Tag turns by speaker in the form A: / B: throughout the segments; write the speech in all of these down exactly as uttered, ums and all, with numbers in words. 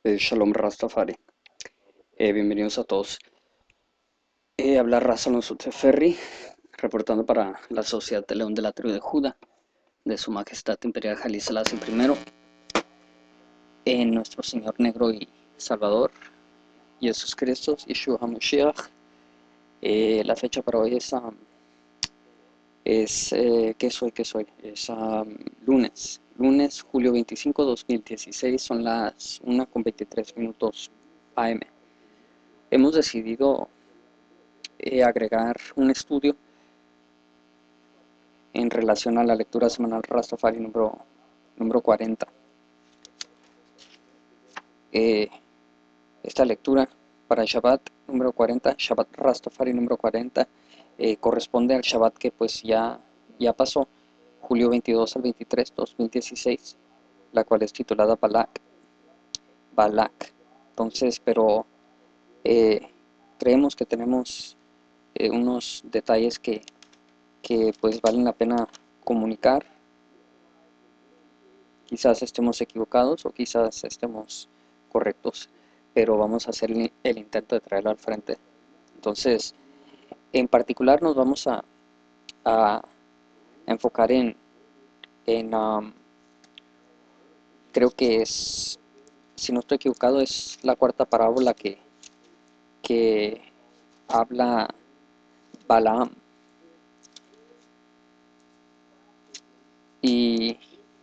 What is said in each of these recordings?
A: Eh, Shalom Rastafari. Eh, bienvenidos a todos. Eh, habla Razalon Ferry, reportando para la Sociedad de León de la Tribu de Judá, de Su Majestad Imperial Haile Selassie primero, en nuestro Señor Negro y Salvador, Jesús Cristo, Yeshua HaMashiach. Eh, la fecha para hoy es, um, es eh, ¿qué soy? ¿Qué soy? Es um, lunes, lunes, julio veinticinco, dos mil dieciséis, son las una con veintitrés minutos A M. Hemos decidido eh, agregar un estudio en relación a la lectura semanal Rastafari número, número cuarenta. Eh, esta lectura para Shabbat número cuarenta, Shabbat Rastafari número cuarenta, eh, corresponde al Shabbat que pues ya, ya pasó, julio veintidós al veintitrés, dos mil dieciséis, la cual es titulada Balak. Balak. Entonces, pero eh, creemos que tenemos eh, unos detalles que, que pues valen la pena comunicar. Quizás estemos equivocados o quizás estemos correctos, pero vamos a hacer el, el intento de traerlo al frente. Entonces, en particular nos vamos a, a enfocar en, en um, creo que es, si no estoy equivocado, es la cuarta parábola que, que habla Balaam. Y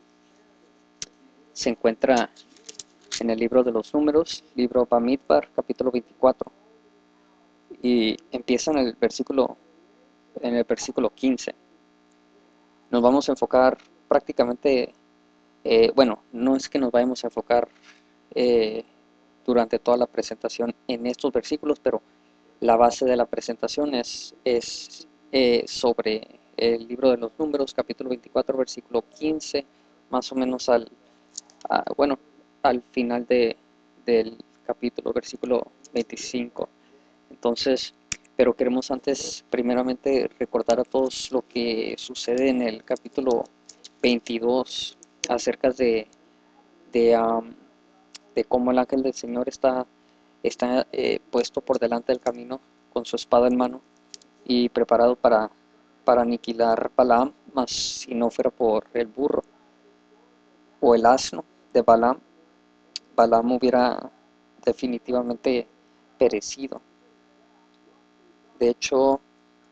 A: se encuentra en el libro de los números, libro Bamidbar, capítulo veinticuatro. Y empieza en el versículo, en el versículo quince. Nos vamos a enfocar prácticamente, eh, bueno, no es que nos vayamos a enfocar eh, durante toda la presentación en estos versículos, pero la base de la presentación es, es eh, sobre el libro de los números, capítulo veinticuatro, versículo quince, más o menos al, a, bueno, al final de, del capítulo, versículo veinticinco. Entonces, pero queremos antes primeramente recordar a todos lo que sucede en el capítulo veintidós acerca de, de, um, de cómo el ángel del Señor está, está eh, puesto por delante del camino con su espada en mano y preparado para, para aniquilar Balaam, mas si no fuera por el burro o el asno de Balaam, Balaam hubiera definitivamente perecido. De hecho,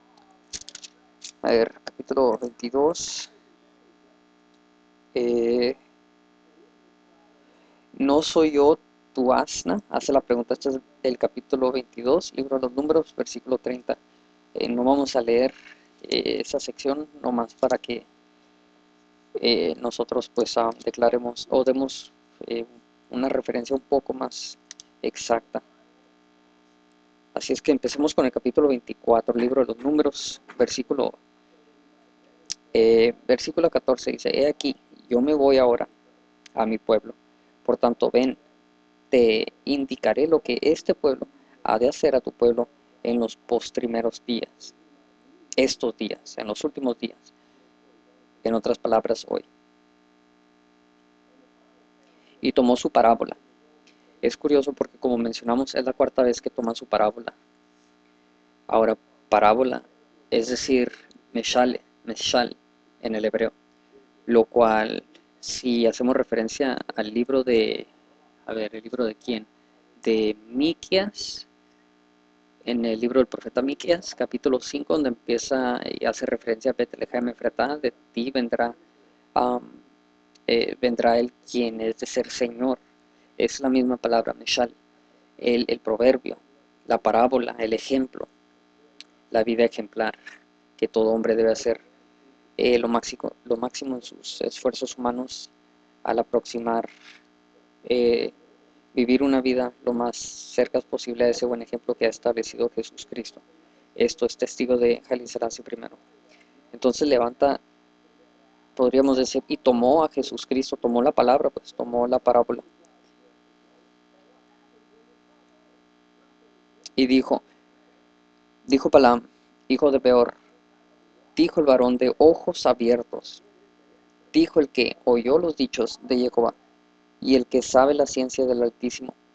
A: a ver, capítulo veintidós. Eh, ¿No soy yo tu asna? Hace la pregunta. Este es el capítulo veintidós, libro de los números, versículo treinta. Eh, no vamos a leer eh, esa sección nomás para que eh, nosotros pues ah, declaremos o demos eh, una referencia un poco más exacta. Así es que empecemos con el capítulo veinticuatro, libro de los números, versículo, eh, versículo catorce. Dice: He aquí, yo me voy ahora a mi pueblo. Por tanto, ven, te indicaré lo que este pueblo ha de hacer a tu pueblo en los postrimeros días, estos días, en los últimos días, en otras palabras, hoy. Y tomó su parábola. Es curioso porque, como mencionamos, es la cuarta vez que toma su parábola. Ahora, parábola, es decir, meshale, meshal en el hebreo, lo cual, si hacemos referencia al libro de, a ver, ¿el libro de quién? De Miqueas, en el libro del profeta Miqueas, capítulo cinco, donde empieza y hace referencia a Betlehem Efratá, de ti vendrá, um, eh, vendrá el quien es de ser Señor. Es la misma palabra, Meshal, el, el proverbio, la parábola, el ejemplo, la vida ejemplar que todo hombre debe hacer eh, lo, máximo, lo máximo en sus esfuerzos humanos al aproximar, eh, vivir una vida lo más cerca posible a ese buen ejemplo que ha establecido Jesús Cristo. Esto es testigo de Haile Selassie primero. Entonces levanta, podríamos decir, y tomó a Jesús Cristo, tomó la palabra, pues tomó la parábola. Y dijo, dijo Balaam, hijo de Beor, dijo el varón de ojos abiertos, dijo el que oyó los dichos de Jehová, y el que sabe la ciencia del Altísimo,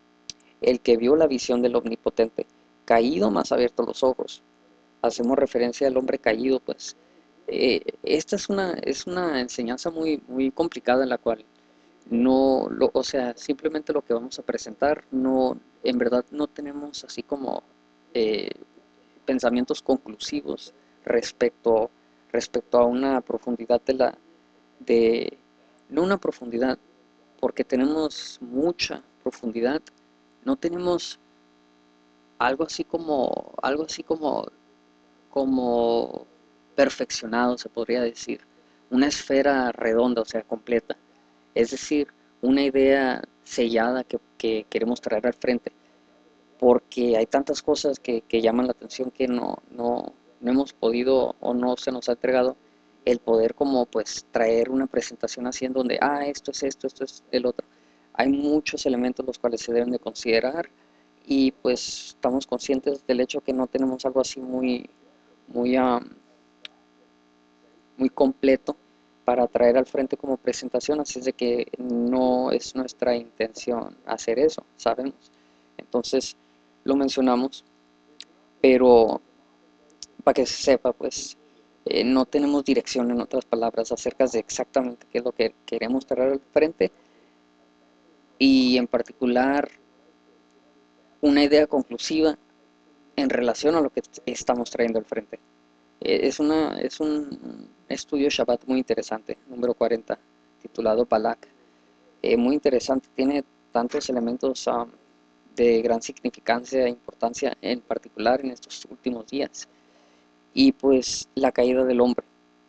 A: el que vio la visión del Omnipotente, caído más abierto los ojos. Hacemos referencia al hombre caído, pues. Eh, esta es una, es una enseñanza muy, muy complicada en la cual no, lo, o sea, simplemente lo que vamos a presentar, no, en verdad no tenemos así como eh, pensamientos conclusivos respecto, respecto a una profundidad de la, de, no una profundidad, porque tenemos mucha profundidad, no tenemos algo así como, algo así como, como perfeccionado, se podría decir, una esfera redonda, o sea, completa, es decir, una idea sellada que, que queremos traer al frente, porque hay tantas cosas que, que llaman la atención que no, no, no hemos podido o no se nos ha entregado el poder como pues traer una presentación así en donde, ah, esto es esto, esto es el otro. Hay muchos elementos los cuales se deben de considerar y pues estamos conscientes del hecho que no tenemos algo así muy, muy, um, muy completo para traer al frente como presentación, así es de que no es nuestra intención hacer eso, sabemos. Entonces lo mencionamos, pero para que se sepa, pues eh, no tenemos dirección, en otras palabras, acerca de exactamente qué es lo que queremos traer al frente y en particular una idea conclusiva en relación a lo que estamos trayendo al frente. Eh, es, una, es un estudio Shabbat muy interesante, número cuarenta, titulado Balak. Eh, muy interesante, tiene tantos elementos um, de gran significancia e importancia, en particular en estos últimos días. Y pues la caída del hombre.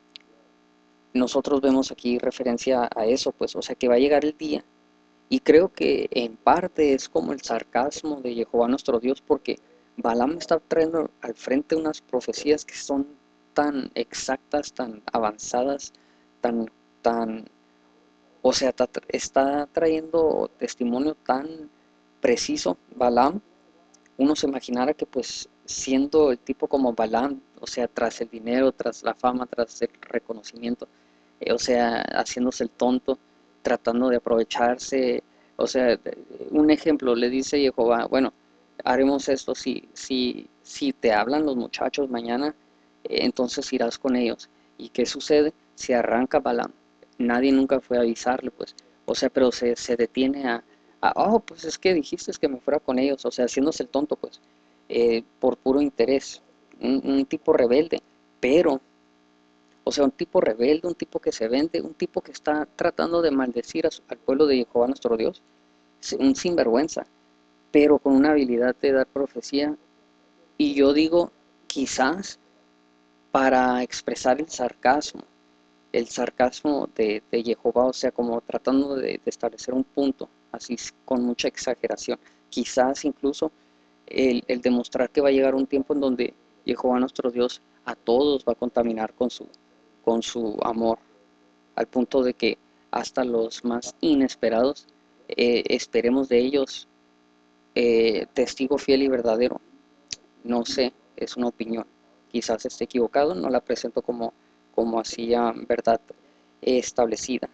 A: Nosotros vemos aquí referencia a eso, pues, o sea que va a llegar el día. Y creo que en parte es como el sarcasmo de Jehová nuestro Dios, porque Balaam está trayendo al frente unas profecías que son tan exactas, tan avanzadas, tan, tan, o sea, está trayendo testimonio tan preciso Balaam. Uno se imaginara que pues siendo el tipo como Balaam, o sea, tras el dinero, tras la fama, tras el reconocimiento, eh, o sea, haciéndose el tonto, tratando de aprovecharse, o sea, un ejemplo, le dice Jehová, bueno, haremos esto, si, si, si te hablan los muchachos mañana, eh, entonces irás con ellos. ¿Y qué sucede? Se arranca Balaam, nadie nunca fue a avisarle, pues, o sea, pero se, se detiene a, a, oh, pues es que dijiste que me fuera con ellos, o sea, haciéndose el tonto, pues, eh, por puro interés, un, un tipo rebelde, pero o sea, un tipo rebelde, un tipo que se vende, un tipo que está tratando de maldecir a su, al pueblo de Jehová nuestro Dios, un sinvergüenza, pero con una habilidad de dar profecía. Y yo digo, quizás para expresar el sarcasmo, el sarcasmo de, de Jehová, o sea, como tratando de, de establecer un punto, así con mucha exageración. Quizás incluso el, el demostrar que va a llegar un tiempo en donde Jehová nuestro Dios a todos va a contaminar con su, con su amor, al punto de que hasta los más inesperados eh, esperemos de ellos eh, testigo fiel y verdadero. No sé, es una opinión, quizás esté equivocado, no la presento como, como así ya verdad establecida,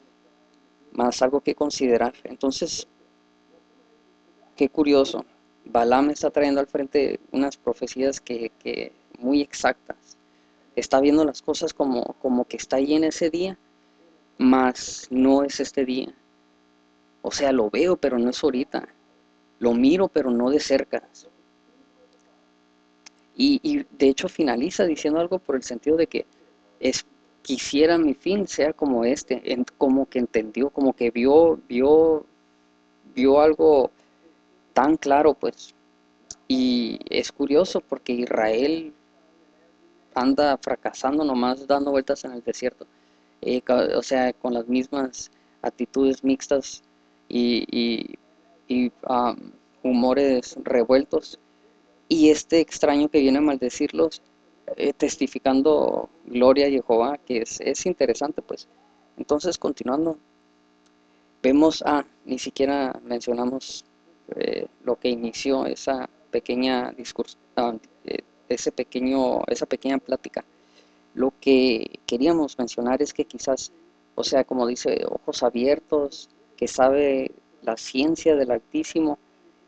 A: más algo que considerar. Entonces, qué curioso, Balaam está trayendo al frente unas profecías que, que muy exactas, está viendo las cosas como, como que está ahí en ese día, mas no es este día. O sea, lo veo, pero no es ahorita. Lo miro, pero no de cerca. Y, y de hecho finaliza diciendo algo por el sentido de que es, quisiera mi fin sea como este, en, como que entendió, como que vio, vio, vio algo tan claro, pues. Y es curioso porque Israel anda fracasando nomás dando vueltas en el desierto. Eh, o sea, con las mismas actitudes mixtas y, y, y um, humores revueltos. Y este extraño que viene a maldecirlos, eh, testificando gloria a Jehová, que es, es interesante, pues. Entonces, continuando, vemos, ah, ni siquiera mencionamos eh, lo que inició esa pequeña discurso, ah, eh, ese pequeño, esa pequeña plática. Lo que queríamos mencionar es que quizás, o sea, como dice, ojos abiertos, que sabe la ciencia del Altísimo,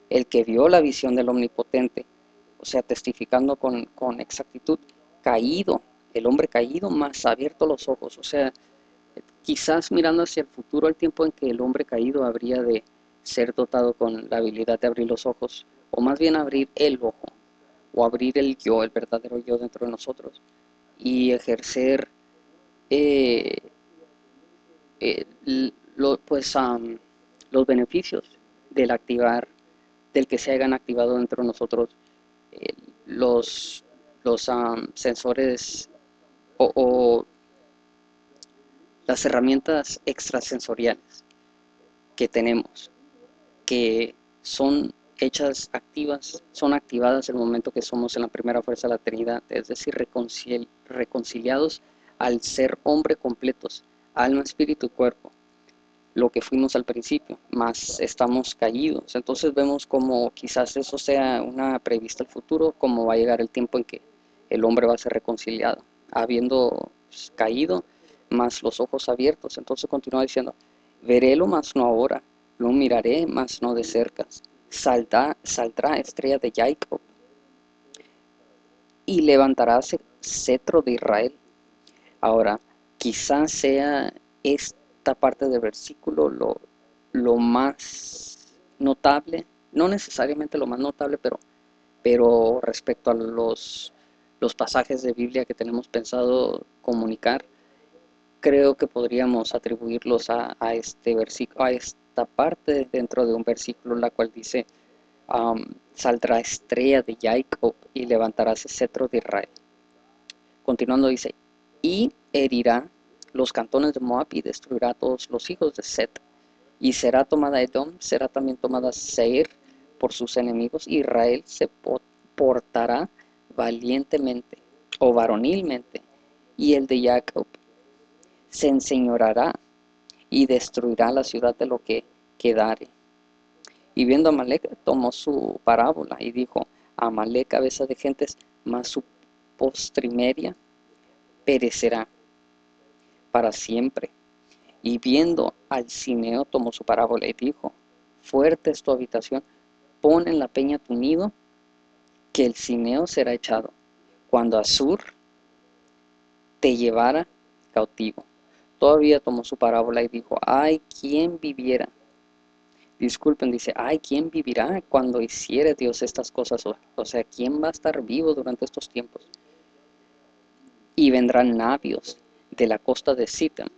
A: el que vio la visión del Omnipotente, o sea, testificando con, con exactitud, caído, el hombre caído, más abierto los ojos, o sea, quizás mirando hacia el futuro, el tiempo en que el hombre caído habría de ser dotado con la habilidad de abrir los ojos, o más bien abrir el ojo, o abrir el yo, el verdadero yo dentro de nosotros, y ejercer eh, eh, lo, pues, um, los beneficios del activar, del que se hayan activado dentro de nosotros eh, los, los um, sensores o, o las herramientas extrasensoriales que tenemos, que son hechas activas, son activadas en el momento que somos en la primera fuerza de la Trinidad, es decir, reconcili reconciliados al ser hombre completos, alma, espíritu y cuerpo, lo que fuimos al principio, más estamos caídos. Entonces vemos como quizás eso sea una prevista al futuro, como va a llegar el tiempo en que el hombre va a ser reconciliado, habiendo pues, caído, más los ojos abiertos. Entonces continúa diciendo, verélo, mas no ahora, lo miraré, mas no de cerca. Saldrá, saldrá estrella de Jacob y levantará cetro de Israel. Ahora, quizás sea esta parte del versículo lo, lo más notable, no necesariamente lo más notable, pero, pero respecto a los, los pasajes de Biblia que tenemos pensado comunicar, creo que podríamos atribuirlos a, a este versículo, a esta parte dentro de un versículo, la cual dice, um, saldrá estrella de Jacob y levantará ese cetro de Israel. Continuando dice, y herirá los cantones de Moab y destruirá a todos los hijos de Set. Y será tomada Edom, será también tomada Seir por sus enemigos. Israel se portará valientemente o varonilmente. Y el de Jacob se enseñorará y destruirá la ciudad de lo que quedare. Y viendo a Amalek, tomó su parábola y dijo, Amalek, cabeza de gentes, mas su postrimeria perecerá para siempre. Y viendo al Cineo, tomó su parábola y dijo, fuerte es tu habitación, pon en la peña tu nido, que el Cineo será echado, cuando Asur te llevara cautivo. Todavía tomó su parábola y dijo, ay, ¿quién viviera? Disculpen, dice, ay, ¿quién vivirá cuando hiciere Dios estas cosas? O sea, ¿quién va a estar vivo durante estos tiempos? Y vendrán navios de la costa de Sitem,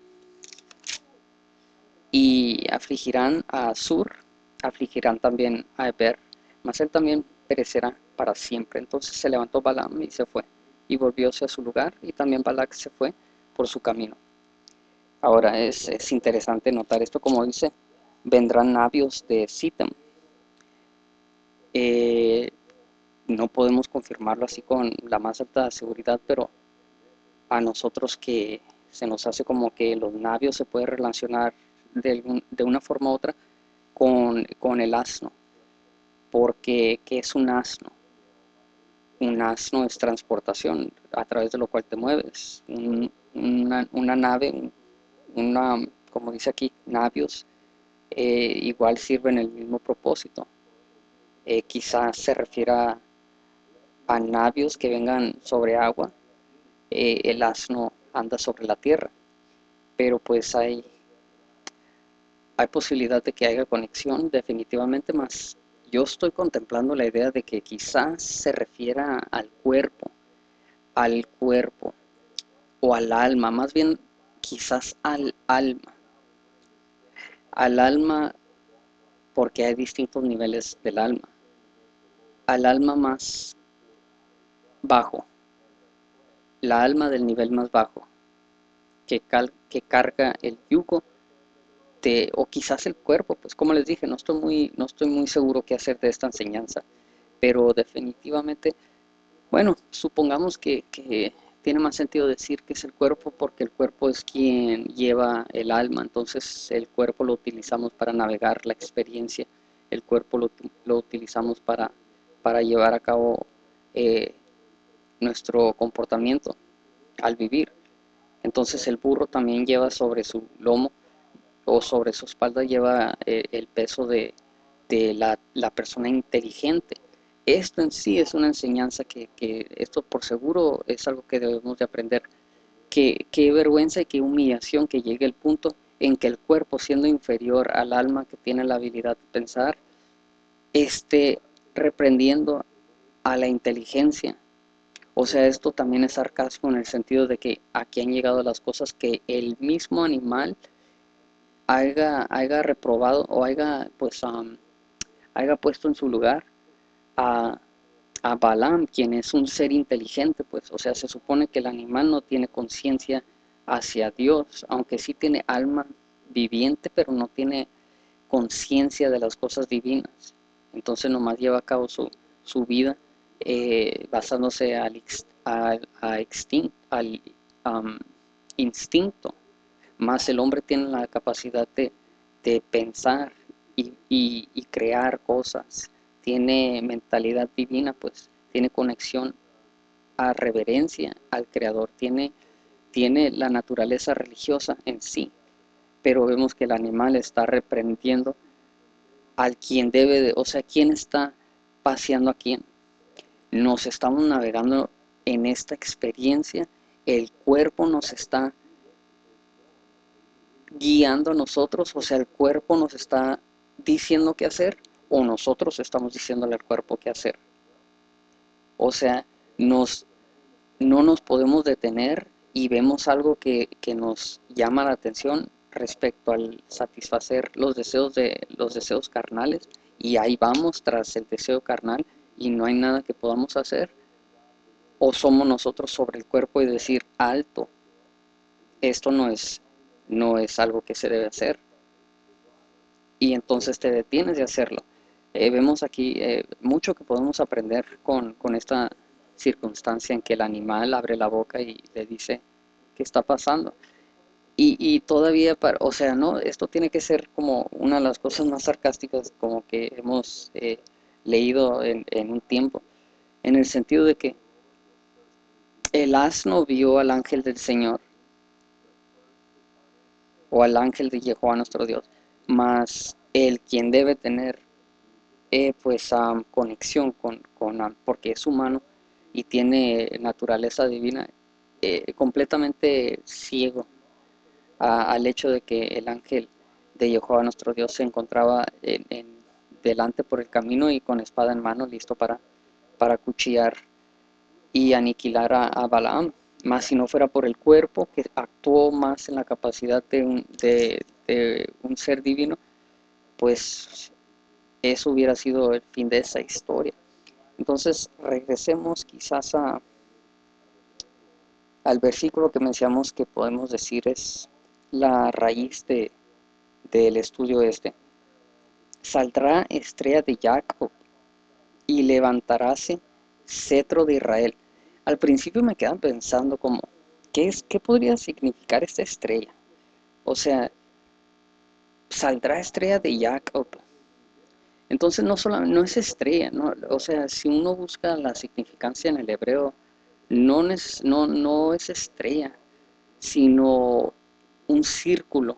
A: y afligirán a Asur, afligirán también a Eber, mas él también perecerá para siempre. Entonces se levantó Balaam y se fue, y volvióse a su lugar, y también Balac se fue por su camino. Ahora es, es interesante notar esto, como dice, vendrán navios de Sitem. Eh, no podemos confirmarlo así con la más alta seguridad, pero a nosotros que se nos hace como que los navios se pueden relacionar de, algún, de una forma u otra con, con el asno, porque ¿qué es un asno? Un asno es transportación a través de lo cual te mueves. Un, una, una nave, una, como dice aquí, navios, eh, igual sirven el mismo propósito. Eh, quizás se refiera a navios que vengan sobre agua, eh, el asno anda sobre la tierra, pero pues hay, hay posibilidad de que haya conexión definitivamente, más yo estoy contemplando la idea de que quizás se refiera al cuerpo, al cuerpo o al alma, más bien quizás al alma, al alma porque hay distintos niveles del alma, al alma más bajo, la alma del nivel más bajo, que, cal, que carga el yugo de, o quizás el cuerpo, pues como les dije, no estoy muy, no estoy muy seguro qué hacer de esta enseñanza, pero definitivamente, bueno, supongamos que, que tiene más sentido decir que es el cuerpo porque el cuerpo es quien lleva el alma, entonces el cuerpo lo utilizamos para navegar la experiencia, el cuerpo lo, lo utilizamos para, para llevar a cabo eh, nuestro comportamiento al vivir. Entonces el burro también lleva sobre su lomo o sobre su espalda lleva eh, el peso de, de la, la persona inteligente. Esto en sí es una enseñanza que, que esto por seguro es algo que debemos de aprender. Qué, qué vergüenza y qué humillación que llegue el punto en que el cuerpo, siendo inferior al alma que tiene la habilidad de pensar, esté reprendiendo a la inteligencia. O sea, esto también es sarcasmo en el sentido de que aquí han llegado las cosas que el mismo animal haya, haya reprobado o haya, pues, um, haya puesto en su lugar a, a Balaam, quien es un ser inteligente, pues, o sea, se supone que el animal no tiene conciencia hacia Dios, aunque sí tiene alma viviente, pero no tiene conciencia de las cosas divinas. Entonces nomás lleva a cabo su, su vida eh, basándose al, al, a extin, al um, instinto, más el hombre tiene la capacidad de, de pensar y, y, y crear cosas, tiene mentalidad divina, pues tiene conexión a reverencia al Creador, tiene, tiene la naturaleza religiosa en sí, pero vemos que el animal está reprendiendo al quien debe de, o sea, quién está paseando a quién. Nos estamos navegando en esta experiencia, el cuerpo nos está guiando a nosotros, o sea, el cuerpo nos está diciendo qué hacer o nosotros estamos diciéndole al cuerpo qué hacer. O sea, nos, no nos podemos detener y vemos algo que, que nos llama la atención respecto al satisfacer los deseos, de, los deseos carnales y ahí vamos tras el deseo carnal y no hay nada que podamos hacer. O somos nosotros sobre el cuerpo y decir, alto, esto no es, no es algo que se debe hacer. Y entonces te detienes de hacerlo. Eh, vemos aquí eh, mucho que podemos aprender con, con esta circunstancia en que el animal abre la boca y le dice qué está pasando. Y, y todavía, para, o sea, no, esto tiene que ser como una de las cosas más sarcásticas como que hemos eh, leído en, en un tiempo, en el sentido de que el asno vio al ángel del Señor o al ángel de Jehová nuestro Dios, mas el quien debe tener eh, pues um, conexión con, con um, porque es humano y tiene naturaleza divina, eh, completamente ciego a, al hecho de que el ángel de Jehová nuestro Dios se encontraba en, en, delante por el camino y con espada en mano listo para, para cuchillar y aniquilar a, a Balaam, más si no fuera por el cuerpo que actuó más en la capacidad de un, de, de un ser divino, pues eso hubiera sido el fin de esa historia. Entonces regresemos quizás a, al versículo que mencionamos que podemos decir es la raíz de, del estudio este. Saldrá estrella de Jacob y levantaráse cetro de Israel. Al principio me quedan pensando como, ¿qué, es, qué podría significar esta estrella? O sea, saldrá estrella de Jacob. Entonces no, solo, no es estrella, ¿no? O sea, si uno busca la significancia en el hebreo, no es, no, no es estrella, sino un círculo.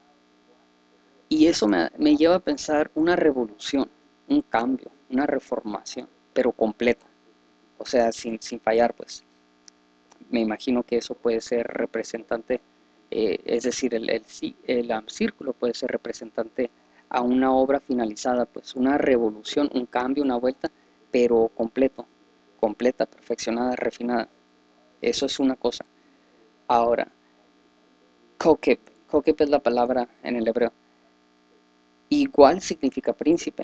A: Y eso me, me lleva a pensar una revolución, un cambio, una reformación, pero completa. O sea, sin, sin fallar, pues. Me imagino que eso puede ser representante, eh, es decir, el, el, el um, círculo puede ser representante a una obra finalizada, pues una revolución, un cambio, una vuelta, pero completo, completa, perfeccionada, refinada. Eso es una cosa. Ahora, Kokeb, Kokeb es la palabra en el hebreo. Igual significa príncipe.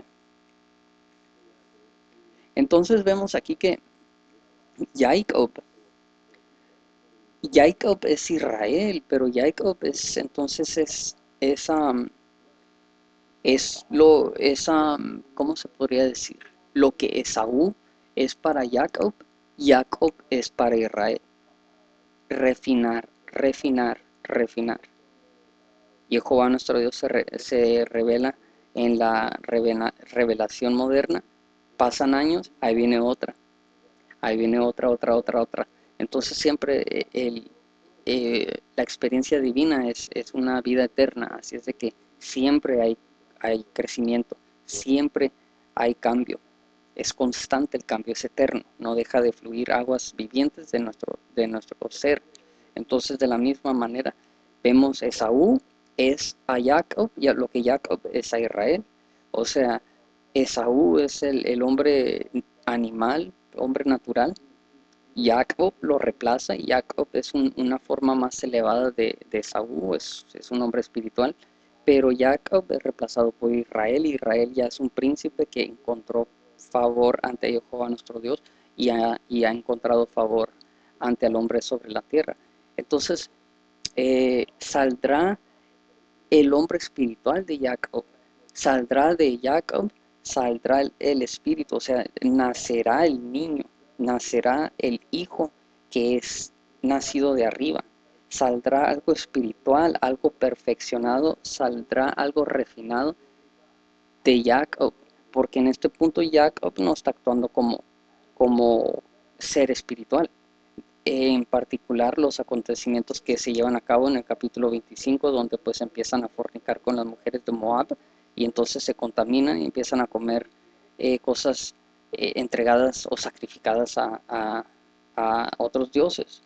A: Entonces vemos aquí que Jacob, Jacob es Israel, pero Jacob es entonces es, es, um, es lo, es, um, ¿cómo se podría decir? Lo que Esaú es para Jacob, Jacob es para Israel. Refinar, refinar, refinar. Jehová nuestro Dios se, re, se revela en la revela, revelación moderna. Pasan años, ahí viene otra. Ahí viene otra, otra, otra, otra. Entonces siempre el, eh, la experiencia divina es, es una vida eterna, así es de que siempre hay, hay crecimiento, siempre hay cambio, es constante el cambio, es eterno, no deja de fluir aguas vivientes de nuestro, de nuestro ser. Entonces, de la misma manera, vemos Esaú es a Jacob, y a lo que Jacob es a Israel. O sea, Esaú es el, el hombre animal, hombre natural. Jacob lo reemplaza y Jacob es un, una forma más elevada de, de Esaú, es, es un hombre espiritual. Pero Jacob es reemplazado por Israel. Israel ya es un príncipe que encontró favor ante Jehová nuestro Dios y ha, y ha encontrado favor ante el hombre sobre la tierra. Entonces, eh, saldrá el hombre espiritual de Jacob, saldrá de Jacob, saldrá el, el espíritu, o sea, nacerá el niño, nacerá el hijo que es nacido de arriba, saldrá algo espiritual, algo perfeccionado, saldrá algo refinado de Jacob, porque en este punto Jacob no está actuando como, como ser espiritual, en particular los acontecimientos que se llevan a cabo en el capítulo veinticinco, donde pues empiezan a fornicar con las mujeres de Moab y entonces se contaminan y empiezan a comer eh, cosas eh, entregadas o sacrificadas a, a, a otros dioses.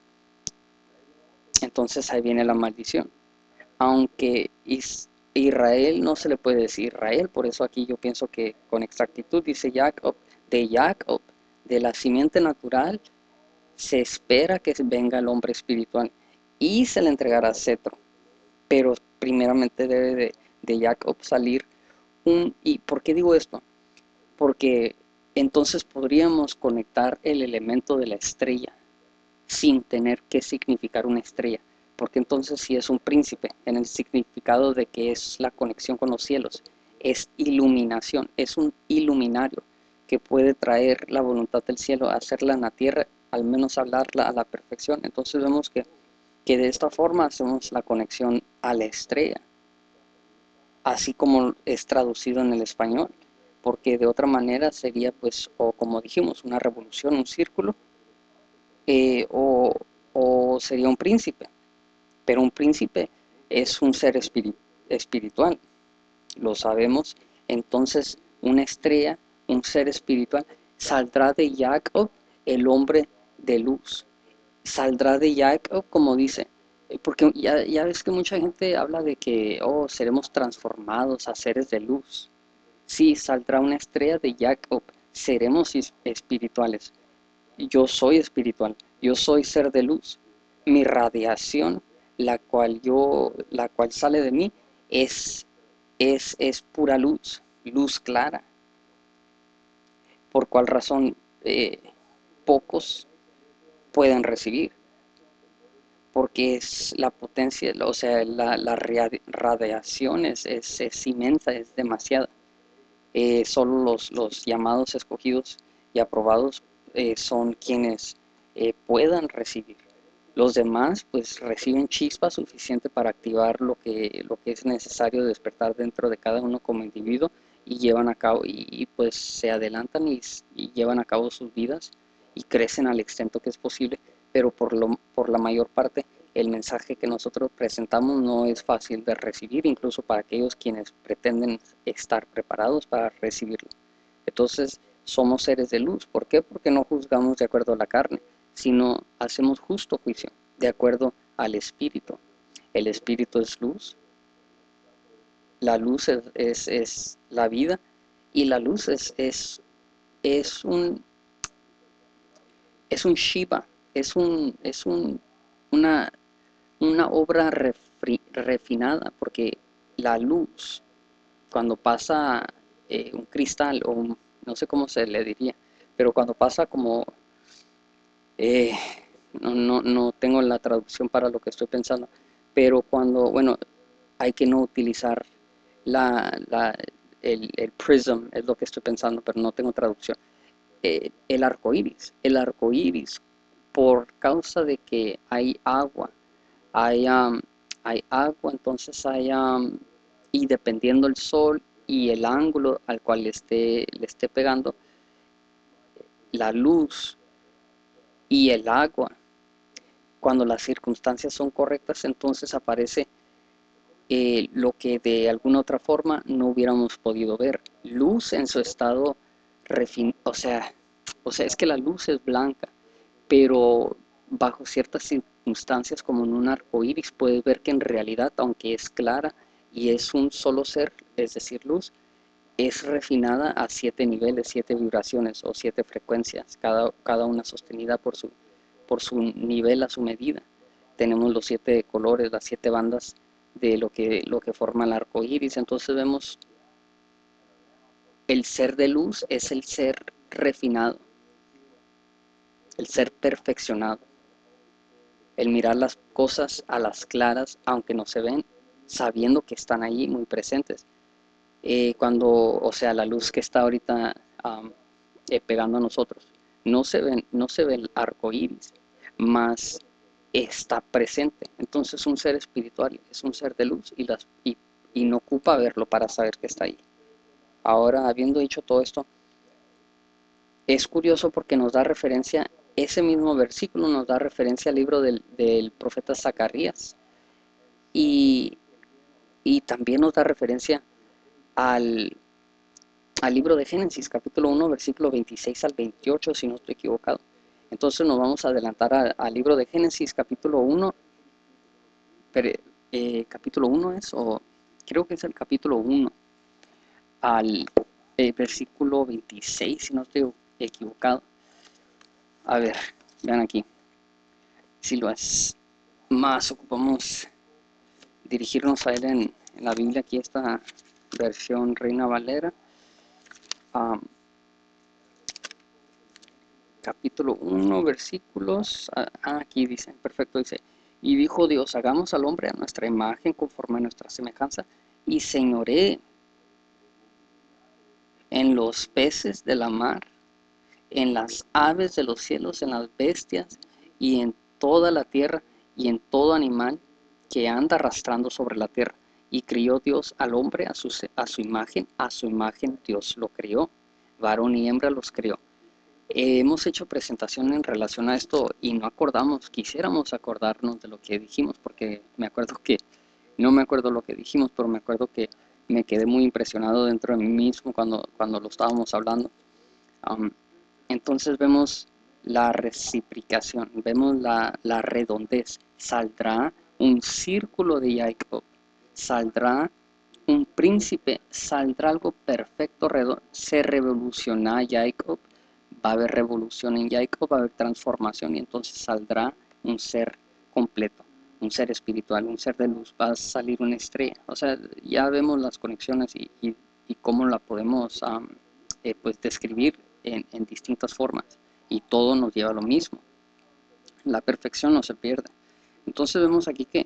A: Entonces ahí viene la maldición. Aunque Israel no se le puede decir Israel, por eso aquí yo pienso que con exactitud dice Jacob, de Jacob, de la simiente natural, se espera que venga el hombre espiritual y se le entregará cetro, pero primeramente debe de, de Jacob salir un... ¿Y por qué digo esto? Porque entonces podríamos conectar el elemento de la estrella sin tener que significar una estrella, porque entonces si es un príncipe, en el significado de que es la conexión con los cielos, es iluminación, es un iluminario que puede traer la voluntad del cielo, hacerla en la tierra, al menos hablarla a la perfección. Entonces vemos que, que de esta forma hacemos la conexión a la estrella, así como es traducido en el español, porque de otra manera sería pues, o como dijimos, una revolución, un círculo, eh, o, o sería un príncipe, pero un príncipe es un ser espiri espiritual, lo sabemos. Entonces una estrella, un ser espiritual, saldrá de Jacob el hombre de luz, saldrá de Jacob, como dice, porque ya, ya ves que mucha gente habla de que, oh, seremos transformados a seres de luz. Sí, saldrá una estrella de Jacob, seremos espirituales. Yo soy espiritual, yo soy ser de luz. Mi radiación, la cual yo, la cual sale de mí, es, es, es pura luz, luz clara. Por cual razón eh, pocos pueden recibir, porque es la potencia, o sea, la, la radiación es, es, es inmensa, es demasiada. Eh, solo los, los llamados, escogidos y aprobados eh, son quienes eh, puedan recibir. Los demás pues reciben chispa suficiente para activar lo que, lo que es necesario despertar dentro de cada uno como individuo y llevan a cabo y, y pues se adelantan y, y llevan a cabo sus vidas y crecen al extent que es posible, pero por, lo, por la mayor parte el mensaje que nosotros presentamos no es fácil de recibir, incluso para aquellos quienes pretenden estar preparados para recibirlo. Entonces, somos seres de luz. ¿Por qué? Porque no juzgamos de acuerdo a la carne, sino hacemos justo juicio, de acuerdo al Espíritu. El Espíritu es luz, la luz es, es, es la vida, y la luz es, es, es un es un Shiva, es, un, es un, una, una obra refri, refinada, porque la luz, cuando pasa eh, un cristal, o un, no sé cómo se le diría, pero cuando pasa como, eh, no, no, no tengo la traducción para lo que estoy pensando, pero cuando, bueno, hay que no utilizar la, la, el, el prism, es lo que estoy pensando, pero no tengo traducción. Eh, el arco iris, el arco iris, por causa de que hay agua, hay, um, hay agua, entonces hay, um, y dependiendo el sol y el ángulo al cual le esté, le esté pegando, la luz y el agua, cuando las circunstancias son correctas, entonces aparece eh, lo que de alguna otra forma no hubiéramos podido ver. luz en su estado refin, o sea, o sea, es que la luz es blanca, pero bajo ciertas circunstancias como en un arco iris puedes ver que en realidad, aunque es clara y es un solo ser, es decir, luz, es refinada a siete niveles, siete vibraciones o siete frecuencias, cada, cada una sostenida por su, por su nivel a su medida. Tenemos los siete colores, las siete bandas de lo que, lo que forma el arco iris. Entonces vemos el ser de luz es el ser refinado, el ser perfeccionado, el mirar las cosas a las claras, aunque no se ven, sabiendo que están ahí muy presentes. Eh, cuando, o sea, la luz que está ahorita um, eh, pegando a nosotros, no se ve, no se ve el arco iris, más está presente. Entonces un ser espiritual es un ser de luz y, las, y, y no ocupa verlo para saber que está ahí. Ahora, habiendo dicho todo esto, es curioso porque nos da referencia, ese mismo versículo nos da referencia al libro del, del profeta Zacarías y, y también nos da referencia al, al libro de Génesis, capítulo uno, versículo veintiséis al veintiocho, si no estoy equivocado. Entonces nos vamos a adelantar al, al libro de Génesis, capítulo uno, pero, eh, capítulo uno es, o creo que es el capítulo uno, al eh, versículo veintiséis, si no estoy equivocado. A ver, vean aquí. Si lo es más, ocupamos dirigirnos a él en, en la Biblia. Aquí esta versión Reina Valera. Um, capítulo uno, versículos. Ah, aquí dice, perfecto, dice. Y dijo Dios, hagamos al hombre a nuestra imagen, conforme a nuestra semejanza, y señoree en los peces de la mar, en las aves de los cielos, en las bestias, y en toda la tierra, y en todo animal que anda arrastrando sobre la tierra. Y crió Dios al hombre a su, a su imagen, a su imagen Dios lo crió, varón y hembra los crió. Eh, hemos hecho presentación en relación a esto y no acordamos, quisiéramos acordarnos de lo que dijimos, porque me acuerdo que, no me acuerdo lo que dijimos, pero me acuerdo que me quedé muy impresionado dentro de mí mismo cuando, cuando lo estábamos hablando. Um, entonces vemos la reciprocación, vemos la, la redondez. Saldrá un círculo de Jacob, saldrá un príncipe, saldrá algo perfecto, redondo, se revoluciona Jacob, va a haber revolución en Jacob, va a haber transformación y entonces saldrá un ser completo, un ser espiritual, un ser de luz, va a salir una estrella. O sea, ya vemos las conexiones y, y, y cómo la podemos um, eh, pues describir en, en distintas formas y todo nos lleva a lo mismo. La perfección no se pierde. Entonces vemos aquí que,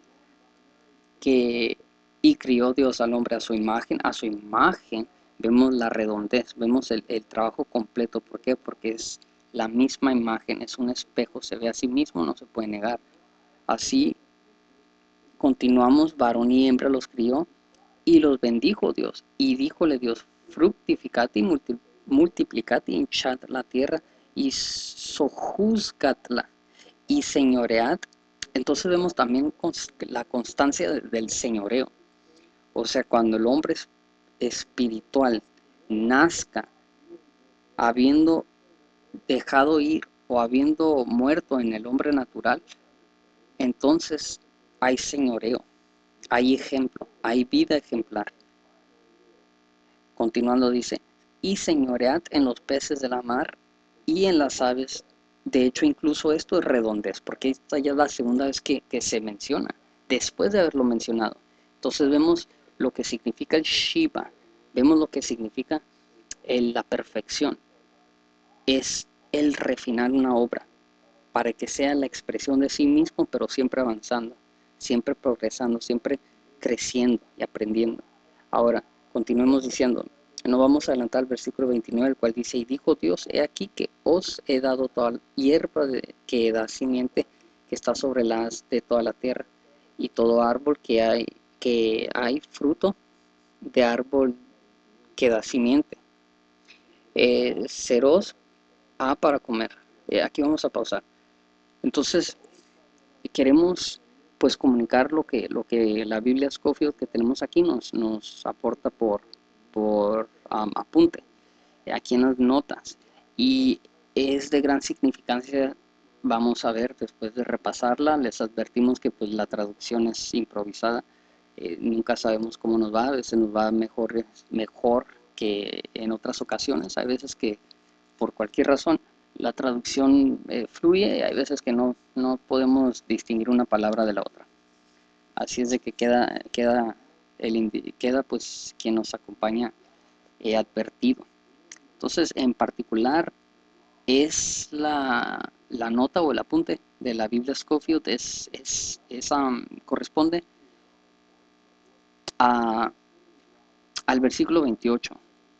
A: que y crió Dios al hombre a su imagen, a su imagen vemos la redondez, vemos el, el trabajo completo. ¿Por qué? Porque es la misma imagen, es un espejo, se ve a sí mismo, no se puede negar. Así continuamos, varón y hembra los crió y los bendijo Dios. Y díjole Dios, fructificad y multi, multiplicad y hinchad la tierra y sojuzgadla y señoread. Entonces vemos también la constancia del señoreo. O sea, cuando el hombre espiritual nazca habiendo dejado ir o habiendo muerto en el hombre natural, entonces hay señoreo, hay ejemplo, hay vida ejemplar. Continuando dice, y señoread en los peces de la mar y en las aves. De hecho, incluso esto es redondez, porque esta ya es la segunda vez que, que se menciona, después de haberlo mencionado. Entonces vemos lo que significa el Shiva, vemos lo que significa el, la perfección. Es el refinar una obra para que sea la expresión de sí mismo, pero siempre avanzando, siempre progresando, siempre creciendo y aprendiendo. Ahora, continuemos diciendo, no vamos a adelantar el versículo veintinueve, el cual dice, y dijo Dios, he aquí que os he dado toda hierba de, que da simiente, que está sobre las de toda la tierra, y todo árbol que hay, que hay fruto de árbol que da simiente. Eh, ceros ha para comer. Eh, aquí vamos a pausar. Entonces, queremos pues comunicar lo que, lo que la Biblia Scofield que tenemos aquí nos, nos aporta por, por um, apunte, aquí en las notas, y es de gran significancia. Vamos a ver después de repasarla. Les advertimos que pues la traducción es improvisada, eh, nunca sabemos cómo nos va, a veces nos va mejor, mejor que en otras ocasiones. Hay veces que por cualquier razón la traducción eh, fluye, y hay veces que no, no podemos distinguir una palabra de la otra. Así es de que queda, queda, el, queda pues quien nos acompaña eh, advertido. Entonces, en particular, es la, la nota o el apunte de la Biblia Scofield, es, es, es um, corresponde a, al versículo veintiocho.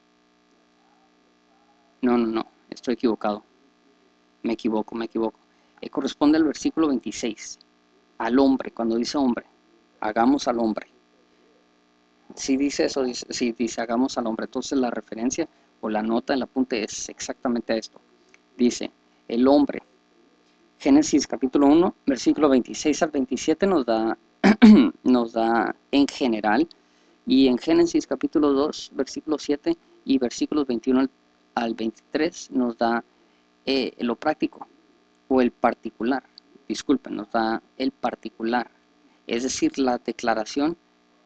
A: No, no, no, estoy equivocado. Me equivoco, me equivoco. Eh, corresponde al versículo veintiséis. Al hombre, cuando dice hombre, hagamos al hombre. Si dice eso, dice, si dice hagamos al hombre, entonces la referencia o la nota, el apunte es exactamente a esto. Dice, el hombre. Génesis capítulo uno, versículo veintiséis al veintisiete nos da, nos da en general, y en Génesis capítulo dos, versículo siete y versículos veintiuno al veintitrés nos da eh, lo práctico o el particular. Disculpen, nos da el particular, es decir, la declaración.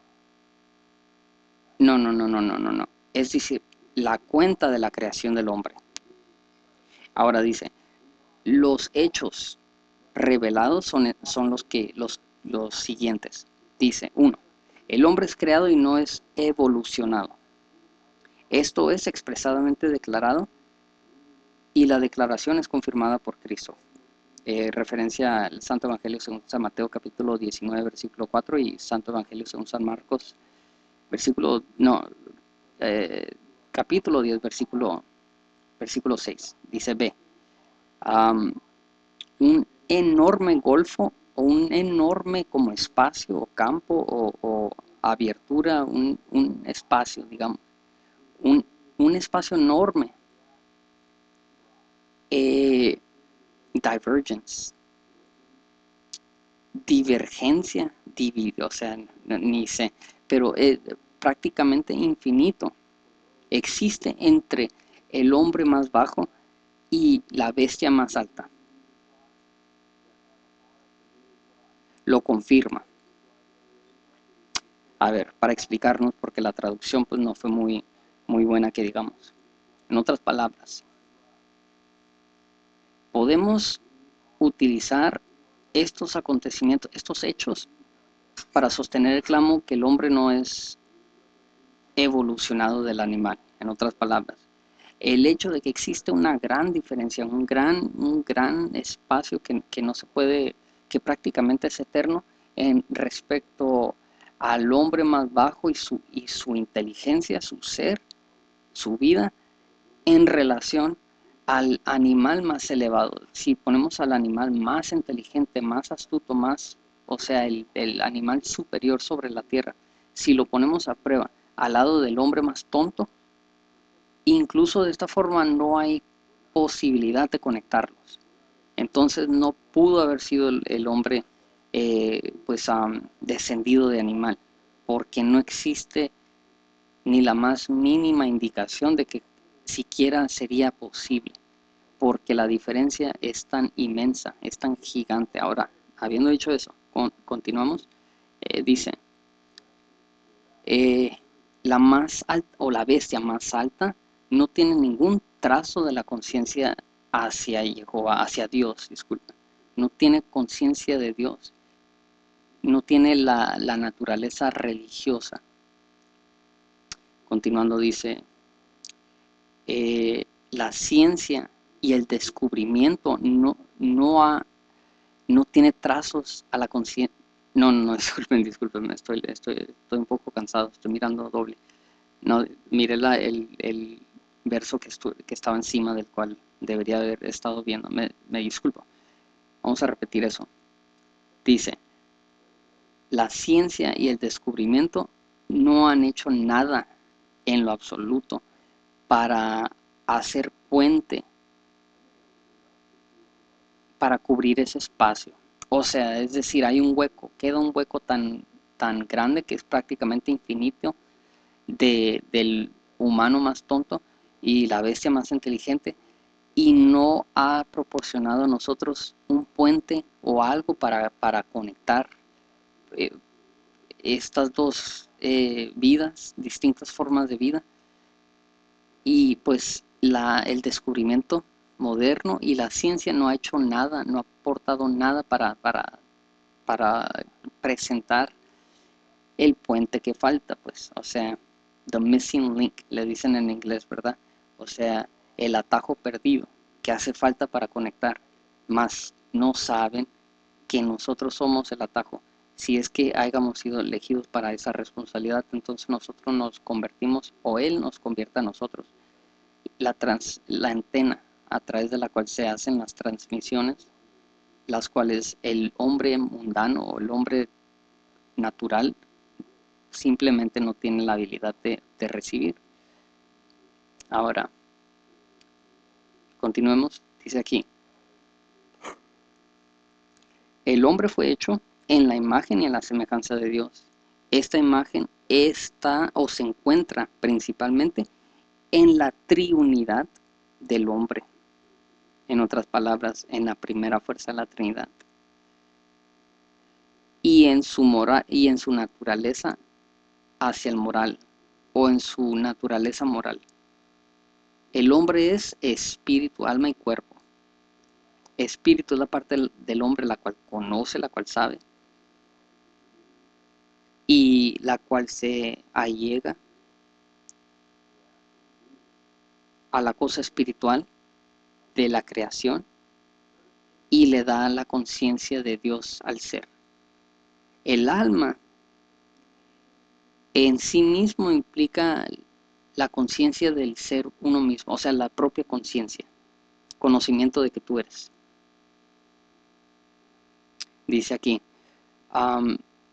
A: No, no, no, no, no, no, no. Es decir, la cuenta de la creación del hombre. Ahora dice, los hechos revelados son, son los, que, los, los siguientes. Dice, uno, el hombre es creado y no es evolucionado. Esto es expresadamente declarado y la declaración es confirmada por Cristo. Eh, referencia al Santo Evangelio según San Mateo capítulo diecinueve, versículo cuatro, y Santo Evangelio según San Marcos, versículo, no, eh, capítulo diez, versículo, versículo seis. Dice, B, um, un enorme golfo o un enorme como espacio o campo o, o abertura, un, un espacio, digamos, un, un espacio enorme. Eh, divergence, divergencia, divide, o sea, ni sé, pero es prácticamente infinito. Existe entre el hombre más bajo y la bestia más alta. Lo confirma. A ver, para explicarnos, porque la traducción pues no fue muy, muy buena que digamos. En otras palabras, podemos utilizar estos acontecimientos, estos hechos, para sostener el clamo que el hombre no es evolucionado del animal. En otras palabras, el hecho de que existe una gran diferencia, un gran, un gran espacio que, que no se puede, que prácticamente es eterno en respecto al hombre más bajo y su, y su inteligencia, su ser, su vida, en relación al animal más elevado. Si ponemos al animal más inteligente, más astuto, más, o sea, el, el animal superior sobre la tierra, si lo ponemos a prueba al lado del hombre más tonto, incluso de esta forma no hay posibilidad de conectarlos. Entonces no pudo haber sido el, el hombre eh, pues um, descendido de animal, porque no existe ni la más mínima indicación de que siquiera sería posible, porque la diferencia es tan inmensa, es tan gigante. Ahora, habiendo dicho eso, con, continuamos, eh, dice, eh, la más alta o la bestia más alta no tiene ningún trazo de la conciencia hacia Jehová, hacia Dios, disculpa. No tiene conciencia de Dios. No tiene la, la naturaleza religiosa. Continuando dice, eh, la ciencia y el descubrimiento no, no, ha, no tiene trazos a la conciencia. No, no, disculpen, disculpen, estoy, estoy, estoy un poco cansado, estoy mirando doble. No, miré la, el, el verso que, estu, que estaba encima del cual debería haber estado viendo. Me, me disculpo. Vamos a repetir eso. Dice, la ciencia y el descubrimiento no han hecho nada en lo absoluto para hacer puente, para cubrir ese espacio. O sea, es decir, hay un hueco, queda un hueco tan, tan grande que es prácticamente infinito de, del humano más tonto y la bestia más inteligente, y no ha proporcionado a nosotros un puente o algo para, para conectar eh, estas dos eh, vidas, distintas formas de vida. Y pues la, el descubrimiento moderno y la ciencia no ha hecho nada, no ha aportado nada para, para, para presentar el puente que falta, pues, o sea, the missing link, le dicen en inglés, ¿verdad? O sea, el atajo perdido que hace falta para conectar, más no saben que nosotros somos el atajo. Si es que hayamos sido elegidos para esa responsabilidad, entonces nosotros nos convertimos o Él nos convierte a nosotros. La, trans, la antena a través de la cual se hacen las transmisiones, las cuales el hombre mundano o el hombre natural simplemente no tiene la habilidad de, de recibir. Ahora, continuemos, dice aquí, el hombre fue hecho en la imagen y en la semejanza de Dios. Esta imagen está o se encuentra principalmente en la triunidad del hombre. En otras palabras, en la primera fuerza de la Trinidad. Y en su moral y en su naturaleza hacia el moral o en su naturaleza moral. El hombre es espíritu, alma y cuerpo. Espíritu es la parte del, del hombre la cual conoce, la cual sabe y la cual se allega a la cosa espiritual de la creación y le da la conciencia de Dios al ser. El alma en sí mismo implica la conciencia del ser uno mismo, o sea, la propia conciencia, conocimiento de que tú eres. Dice aquí, um,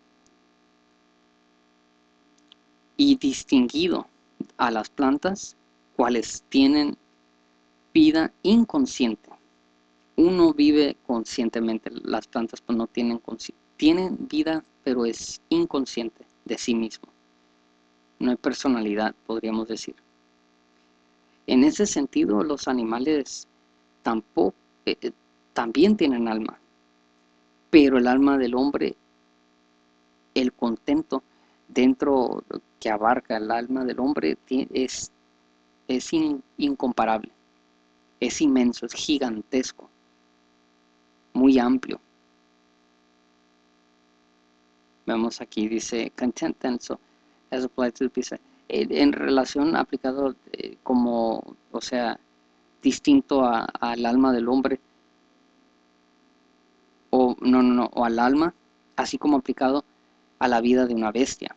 A: y distinguido a las plantas, cuales tienen vida inconsciente. Uno vive conscientemente, las plantas pues no tienen, tienen vida, pero es inconsciente de sí mismo. No hay personalidad, podríamos decir. En ese sentido, los animales tampoco, eh, también tienen alma, pero el alma del hombre, el contento dentro que abarca el alma del hombre es, es in, incomparable, es inmenso, es gigantesco, muy amplio. Vemos aquí, dice content tenso as applied to the piece. En relación aplicado eh, como, o sea, distinto al alma del hombre, o no, no, no, o al alma, así como aplicado a la vida de una bestia.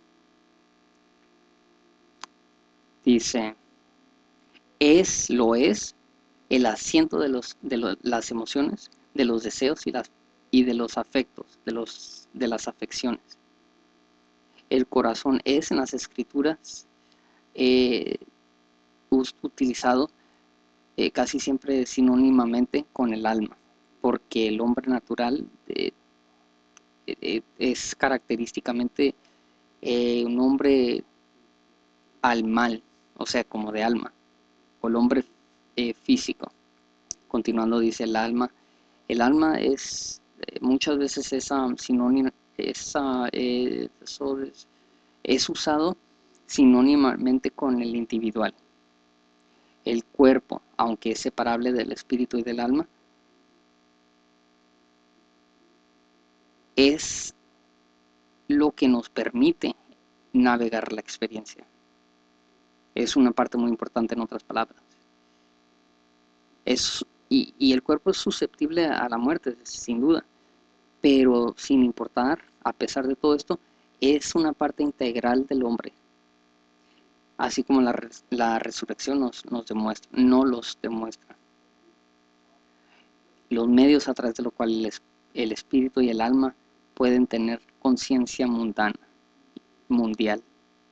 A: Dice, es, lo es, el asiento de, los, de lo, las emociones, de los deseos y, las, y de los afectos, de, los, de las afecciones. El corazón es en las escrituras eh, utilizado eh, casi siempre sinónimamente con el alma, porque el hombre natural eh, eh, es característicamente eh, un hombre al mal, o sea, como de alma, o el hombre eh, físico. Continuando dice el alma, el alma es eh, muchas veces esa sinónimo, esa, eh, eso es, es usado sinónimamente con el individual. El cuerpo, aunque es separable del espíritu y del alma, es lo que nos permite navegar la experiencia. Es una parte muy importante en otras palabras. Es, y, y el cuerpo es susceptible a la muerte, sin duda, pero sin importar, a pesar de todo esto, es una parte integral del hombre. Así como la, la resurrección nos, nos demuestra, no los demuestra. Los medios a través de los cuales el, el espíritu y el alma pueden tener conciencia mundana, mundial,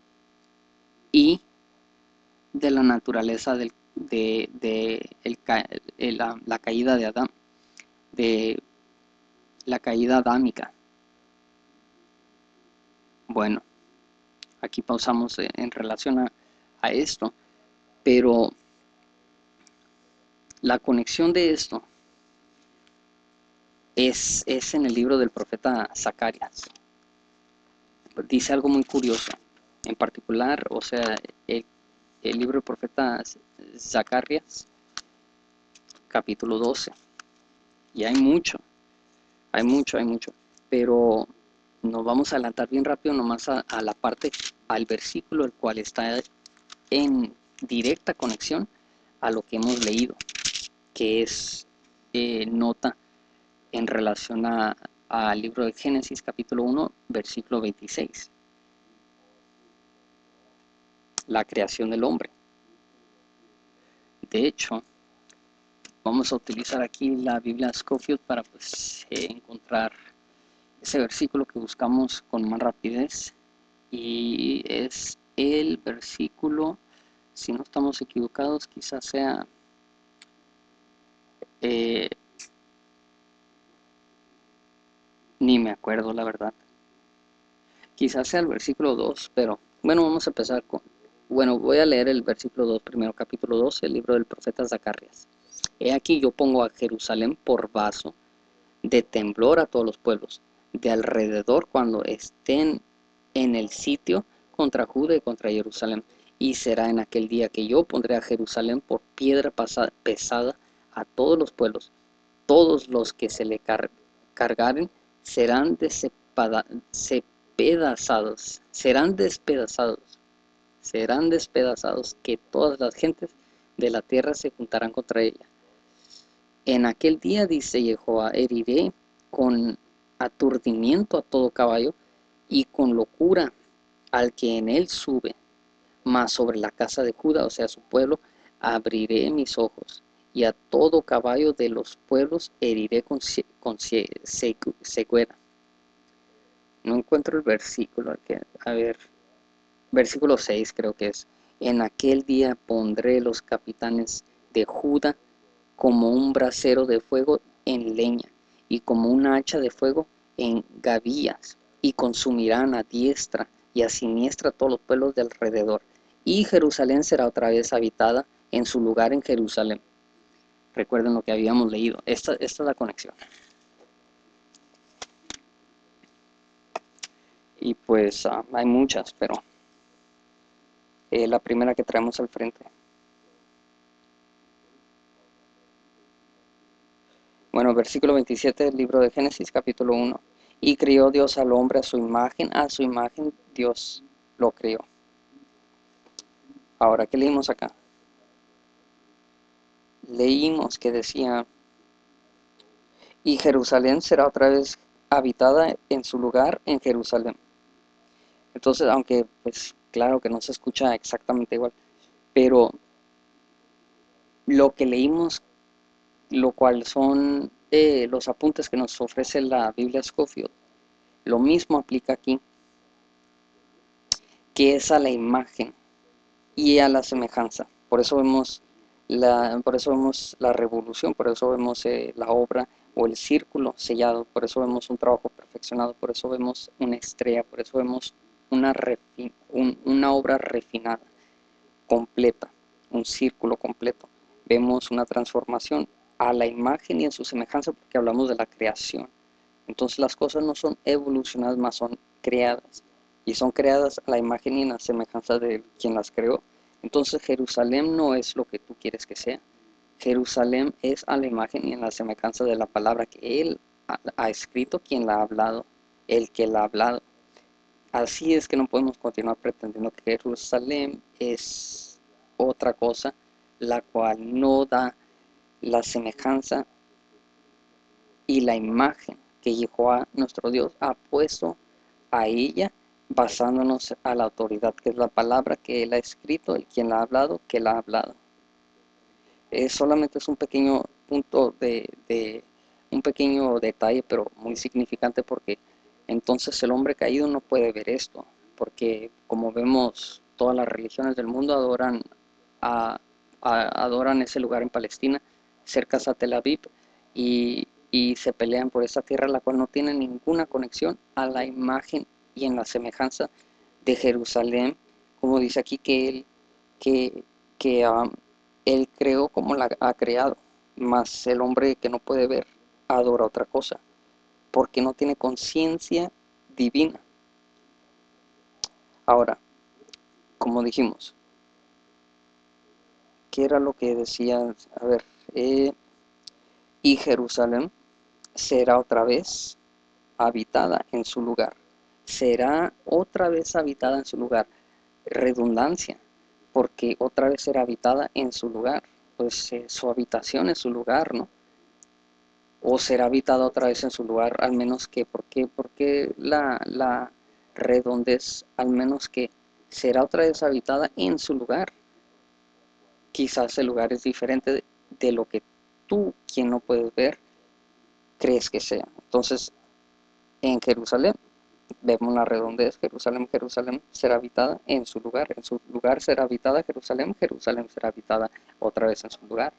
A: y de la naturaleza del, de, de el, el, la, la caída de Adán, de la caída adámica. Bueno, aquí pausamos en relación a, a esto, pero la conexión de esto es, es en el libro del profeta Zacarías. Dice algo muy curioso, en particular, o sea, el, el libro del profeta Zacarías, capítulo doce, y hay mucho, hay mucho, hay mucho, pero nos vamos a adelantar bien rápido nomás a, a la parte, al versículo, el cual está en directa conexión a lo que hemos leído, que es eh, nota en relación a, al libro de Génesis capítulo uno, versículo veintiséis, la creación del hombre. De hecho, vamos a utilizar aquí la Biblia Scofield para pues, eh, encontrar ese versículo que buscamos con más rapidez, y es el versículo, si no estamos equivocados, quizás sea eh, ni me acuerdo la verdad, quizás sea el versículo dos, pero bueno, vamos a empezar con, bueno, voy a leer el versículo dos primero, capítulo doce, el libro del profeta Zacarías. He aquí yo pongo a Jerusalén por vaso de temblor a todos los pueblos de alrededor cuando estén en el sitio contra Judá y contra Jerusalén. Y será en aquel día que yo pondré a Jerusalén por piedra pesada a todos los pueblos. Todos los que se le car cargaren serán despedazados, serán despedazados, serán despedazados, que todas las gentes de la tierra se juntarán contra ella. En aquel día, dice Jehová, heriré con aturdimiento a todo caballo y con locura al que en él sube, mas sobre la casa de Judá, o sea, su pueblo, abriré mis ojos, y a todo caballo de los pueblos heriré con, con ceguera. No encuentro el versículo, a ver, versículo seis creo que es. En aquel día pondré los capitanes de Judá como un brasero de fuego en leña, y como una hacha de fuego en gavillas, y consumirán a diestra y a siniestra todos los pueblos de alrededor. Y Jerusalén será otra vez habitada en su lugar en Jerusalén. Recuerden lo que habíamos leído. Esta, esta es la conexión. Y pues uh, hay muchas, pero eh, la primera que traemos al frente. Bueno, versículo veintisiete del libro de Génesis, capítulo uno. Y crió Dios al hombre a su imagen, a su imagen Dios lo crió. Ahora, ¿qué leímos acá? Leímos que decía, y Jerusalén será otra vez habitada en su lugar en Jerusalén. Entonces, aunque pues claro que no se escucha exactamente igual, pero lo que leímos, lo cual son eh, los apuntes que nos ofrece la Biblia Scofield, lo mismo aplica aquí, que es a la imagen y a la semejanza. Por eso vemos la, por eso vemos la revolución, por eso vemos eh, la obra o el círculo sellado, por eso vemos un trabajo perfeccionado, por eso vemos una estrella, por eso vemos una, refi, un, una obra refinada, completa, un círculo completo. Vemos una transformación a la imagen y en su semejanza, porque hablamos de la creación. Entonces las cosas no son evolucionadas, más son creadas. Y son creadas a la imagen y en la semejanza de quien las creó. Entonces Jerusalén no es lo que tú quieres que sea. Jerusalén es a la imagen y en la semejanza de la palabra que Él ha, ha escrito, quien la ha hablado, el que la ha hablado. Así es que no podemos continuar pretendiendo que Jerusalén es otra cosa, la cual no da la semejanza y la imagen que Jehová nuestro Dios ha puesto a ella, basándonos a la autoridad que es la palabra que Él ha escrito, el quien la ha hablado, que la ha hablado. Eh, solamente es un pequeño punto de, de un pequeño detalle, pero muy significante, porque entonces el hombre caído no puede ver esto, porque como vemos, todas las religiones del mundo adoran a, a, adoran ese lugar en Palestina, cerca a Tel Aviv, y, y se pelean por esa tierra, la cual no tiene ninguna conexión a la imagen y en la semejanza de Jerusalén, como dice aquí que Él que, que um, Él creó como la ha creado, mas el hombre que no puede ver adora otra cosa, porque no tiene conciencia divina. Ahora, como dijimos, ¿qué era lo que decía? A ver, eh, y Jerusalén será otra vez habitada en su lugar. Será otra vez habitada en su lugar. Redundancia, porque otra vez será habitada en su lugar. Pues eh, su habitación es su lugar, ¿no? O será habitada otra vez en su lugar, al menos que, ¿por qué? Porque la, la redondez, al menos que será otra vez habitada en su lugar. Quizás el lugar es diferente de, de lo que tú, quien no puedes ver, crees que sea. Entonces, en Jerusalén vemos la redondez. Jerusalén, Jerusalén será habitada en su lugar. En su lugar será habitada Jerusalén, Jerusalén será habitada otra vez en su lugar.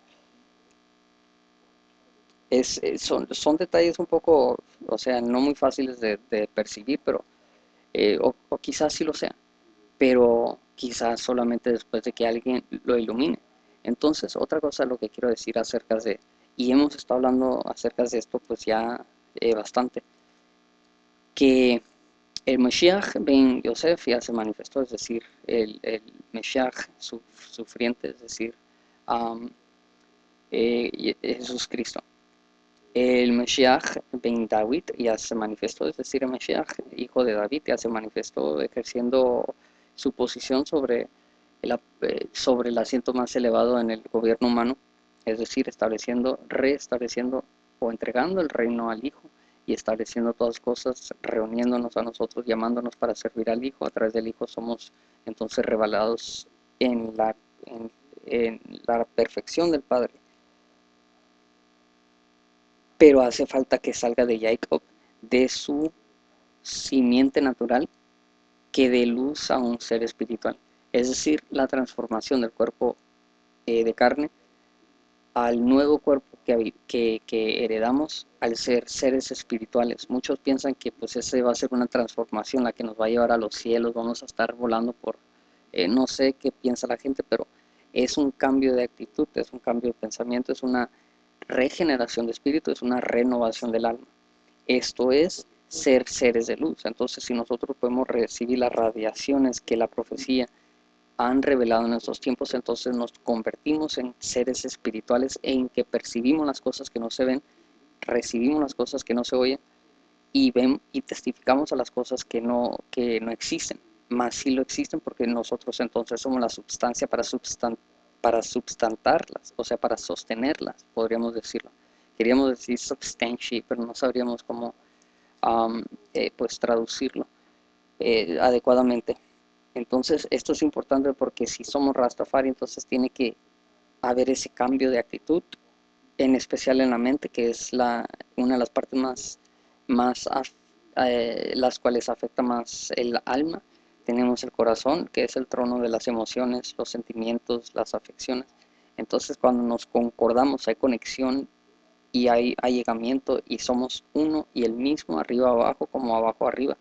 A: Es, es- son, son detalles un poco, o sea, no muy fáciles de, de percibir, pero, eh, o, o quizás sí lo sean, pero quizás solamente después de que alguien lo ilumine. Entonces, otra cosa lo que quiero decir acerca de, y hemos estado hablando acerca de esto pues ya eh, bastante, que el Mashiach ben Yosef ya se manifestó, es decir, el, el Mashiach su, sufriente, es decir, um, eh, Jesús Cristo. El Mashiach ben David ya se manifestó, es decir, el Mashiach, hijo de David, ya se manifestó ejerciendo su posición sobre el, eh, sobre el asiento más elevado en el gobierno humano, es decir, estableciendo, reestableciendo o entregando el reino al Hijo y estableciendo todas cosas, reuniéndonos a nosotros, llamándonos para servir al Hijo. A través del Hijo somos entonces revelados en la, en, en la perfección del Padre. Pero hace falta que salga de Jacob, de su simiente natural, que dé luz a un ser espiritual. Es decir, la transformación del cuerpo eh, de carne al nuevo cuerpo que, que, que, heredamos al ser seres espirituales. Muchos piensan que pues ese va a ser una transformación la que nos va a llevar a los cielos, vamos a estar volando por, eh, no sé qué piensa la gente, pero es un cambio de actitud, es un cambio de pensamiento, es una regeneración de espíritu, es una renovación del alma. Esto es ser seres de luz. Entonces, si nosotros podemos recibir las radiaciones que la profecía han revelado en estos tiempos, entonces nos convertimos en seres espirituales en que percibimos las cosas que no se ven, recibimos las cosas que no se oyen y ven y testificamos a las cosas que no, que no existen, más sí lo existen porque nosotros entonces somos la substancia para, substan para substantarlas, o sea, para sostenerlas, podríamos decirlo. Queríamos decir substantiate, pero no sabríamos cómo um, eh, pues traducirlo eh, adecuadamente. Entonces, esto es importante porque si somos Rastafari, entonces tiene que haber ese cambio de actitud, en especial en la mente, que es la, una de las partes más, más eh, las cuales afecta más el alma. Tenemos el corazón, que es el trono de las emociones, los sentimientos, las afecciones. Entonces, cuando nos concordamos, hay conexión y hay allegamiento y somos uno y el mismo, arriba abajo como abajo arriba.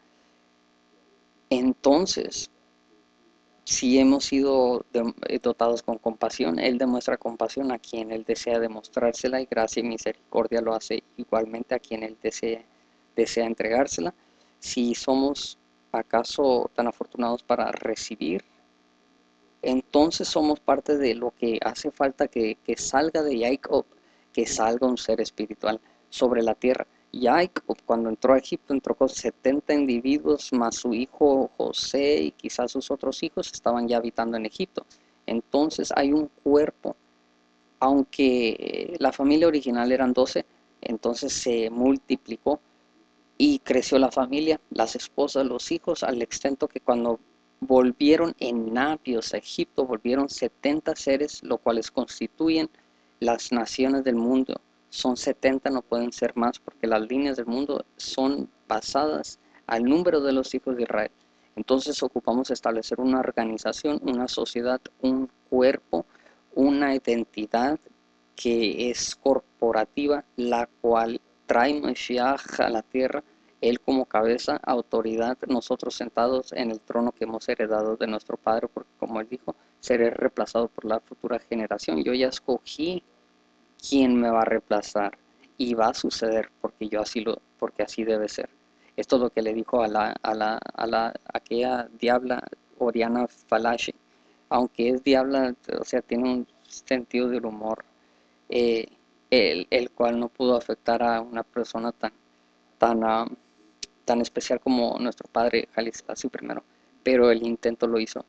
A: Entonces, si hemos sido dotados con compasión, Él demuestra compasión a quien Él desea demostrársela y gracia y misericordia lo hace igualmente a quien Él desea, desea entregársela. Si somos acaso tan afortunados para recibir, entonces somos parte de lo que hace falta que, que salga de Jacob, que salga un ser espiritual sobre la tierra. Jacob cuando entró a Egipto entró con setenta individuos más su hijo José y quizás sus otros hijos estaban ya habitando en Egipto. Entonces hay un cuerpo, aunque la familia original eran doce, entonces se multiplicó y creció la familia, las esposas, los hijos, al extent que cuando volvieron en navios a Egipto, volvieron setenta seres, lo cuales constituyen las naciones del mundo. Son setenta, no pueden ser más, porque las líneas del mundo son basadas al número de los hijos de Israel. Entonces ocupamos establecer una organización, una sociedad, un cuerpo, una identidad que es corporativa, la cual trae Mashiach a la tierra, Él como cabeza, autoridad, nosotros sentados en el trono que hemos heredado de nuestro Padre, porque como Él dijo, seré reemplazado por la futura generación. Yo ya escogí quién me va a reemplazar y va a suceder porque yo así lo, porque así debe ser. Esto es lo que le dijo a la, a la, a la, aquella diabla Oriana Fallaci. Aunque es diabla, o sea, tiene un sentido del humor, eh, el, el cual no pudo afectar a una persona tan, tan, uh, tan especial como nuestro padre Haile Selassie primero, pero el intento lo hizo.